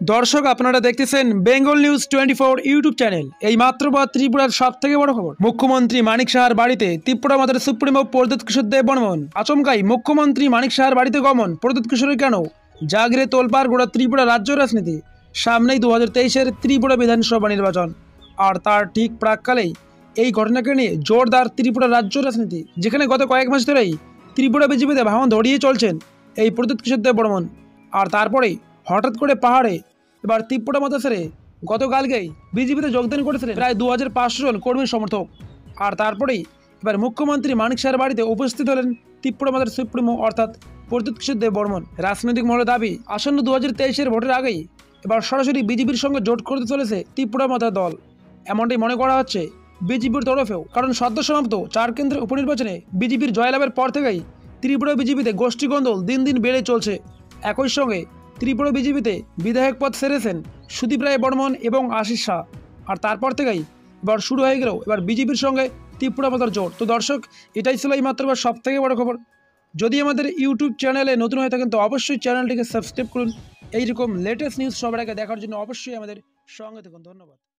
দর্শক আপনারা দেখতেছেন বেঙ্গল নিউজ 24 ইউটিউব চ্যানেল। এই মাত্র বা ত্রিপুরার সবথেকে বড় খবর, মুখ্যমন্ত্রী মানিক সাহার বাড়িতে ত্রিপুরা মাতার সুপ্রিমো প্রদ্যুৎ কিশোর দেব বর্মন। আচমকাই মুখ্যমন্ত্রী মানিক সাহার বাড়িতে গমন প্রদ্যুৎ কিশোরের কেন? জাগরে তোলপাড় গোটা ত্রিপুরা রাজ্য রাজনীতি। সামনেই 2023-এর ত্রিপুরা বিধানসভা নির্বাচন, আর তার ঠিক প্রাককালেই এই ঘটনাকে নিয়ে জোরদার ত্রিপুরা রাজ্য রাজনীতি, যেখানে গত কয়েক মাস ধরেই ত্রিপুরা বিজেপিতে ভাঙন ধরিয়ে চলছেন এই প্রদ্যুৎ কিশোর দেব বর্মন। আর তারপরেই হঠাৎ করে পাহাড়ে এবার ত্রিপুরা মাথা ছেড়ে গতকালকেই বিজেপিতে যোগদান করেছিলেন প্রায় 2500 জন কর্মী সমর্থক। আর তারপরেই এবার মুখ্যমন্ত্রী মানিক সাহার বাড়িতে উপস্থিত হলেন ত্রিপুরা মাতার সুপ্রিমো অর্থাৎ প্রদ্যুৎ কিশোর দেব বর্মন। রাজনৈতিক মহলের দাবি, আসন্ন 2023-এর ভোটের আগেই এবার সরাসরি বিজেপির সঙ্গে জোট করতে চলেছে ত্রিপুরা মাতার দল, এমনটাই মনে করা হচ্ছে বিজেপির তরফেও। কারণ সদ্য সমাপ্ত 4 কেন্দ্রের উপনির্বাচনে বিজেপির জয়লাভের পর থেকেই ত্রিপুরা বিজেপিতে গোষ্ঠীদ্বন্দ্ব দিন দিন বেড়ে চলছে। একই সঙ্গে ত্রিপুরা বিজেপিতে বিধায়ক পদ সেরেছেন সুদীপ রায় বর্মন এবং আশিস শাহ। আর তারপর থেকেই এবার শুরু হয়ে গেল এবার বিজেপির সঙ্গে ত্রিপুরা মাতার জোট। তো দর্শক, এটাই ছিল এই মাত্র সব থেকে বড় খবর। যদি আমাদের ইউটিউব চ্যানেলে নতুন হয়ে থাকেন তো অবশ্যই চ্যানেলটিকে সাবস্ক্রাইব করুন। এইরকম লেটেস্ট নিউজ সবার আগে দেখার জন্য অবশ্যই আমাদের সঙ্গে থাকুন। ধন্যবাদ।